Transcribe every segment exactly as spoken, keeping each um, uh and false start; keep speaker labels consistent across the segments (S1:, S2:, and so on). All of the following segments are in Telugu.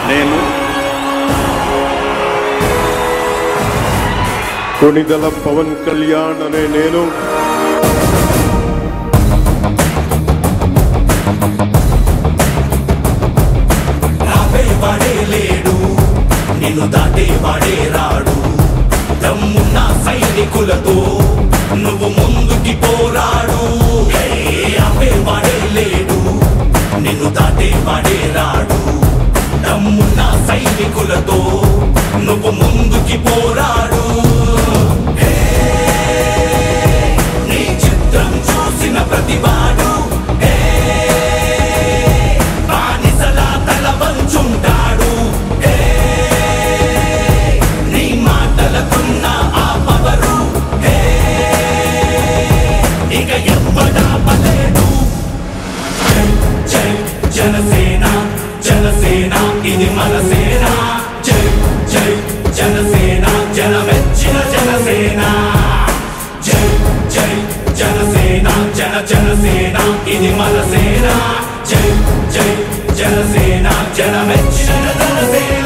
S1: నేను కొణిదెల పవన్ కళ్యాణ్ అనే నేను
S2: వాడే లేడు నిన్ను దాటే వాడే రాడు దమ్మున్న సైనికులతో నువ్వు ముందుకి పోరాడు ఆపే వాడే లేడు నిన్ను దాటే వాడే రాడు దమ్మున్న సైనికులతో నువ్వు ముందుకి పోరాడు నీ చిత్రం చూసిన ప్రతివాడు బానిసలా నీ మాటలకున్న ఆ పవరు ఇక ఎవ్వడా పలేడు జై జనసేన జనసేన ఇది మన సేన జై జై జనసేన జనమెచ్చిన జనసేన జై జై జనసేన జన జనసేన ఇది మన సేన జై జై జనసేన జనమెచ్చిన జనసేన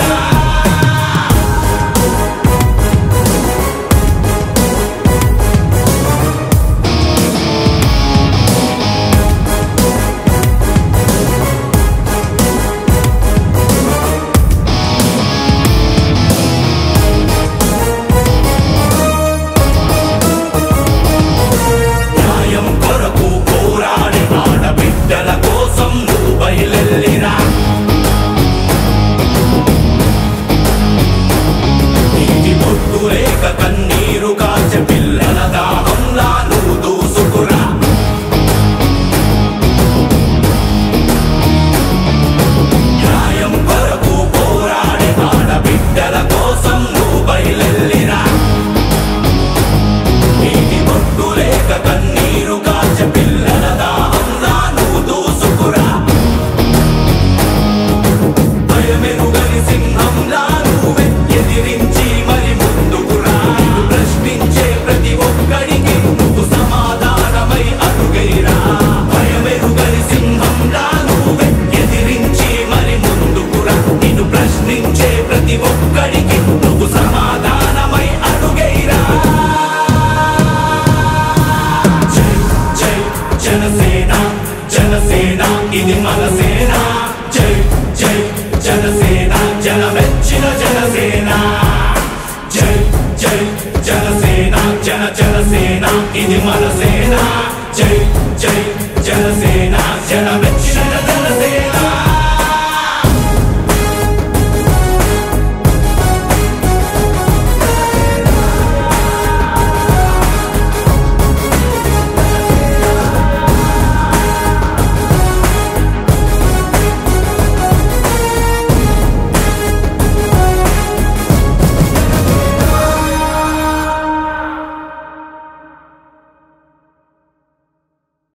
S2: కన్నీరు కాచ పిల్లల దాహంలా నువ్వు దూసుకురా న్యాయం కొరకు పోరాడి ఆడబిడ్డల కోసం నువ్వు బయలెల్లిరా నీటి బొట్టు లేక కన్నీరు కాచ పిల్లల దాహంలా నువ్వు దూసుకురా భయమెరుగని సింహంలా నువ్వే ఎదిరించి మరి ప్రశ్నించే ప్రతి ఒక్కడికి నువ్వు సమాధానమై అడుగైరా భయమెరుగని సింహంలా నువ్వే ఎదిరించి మరి ముందుకురా నిన్ను ప్రశ్నించే ప్రతి ఒక్కడికి నువ్వు సమాధానమై అడుగైరా జై జై జనసేన జనసేన ఇది మన సేన జై జై జనసేన జనమెచ్చిన జనసేన జై జై జనసేన జన జనసేన ఇది మన సేన జై జై జనసేన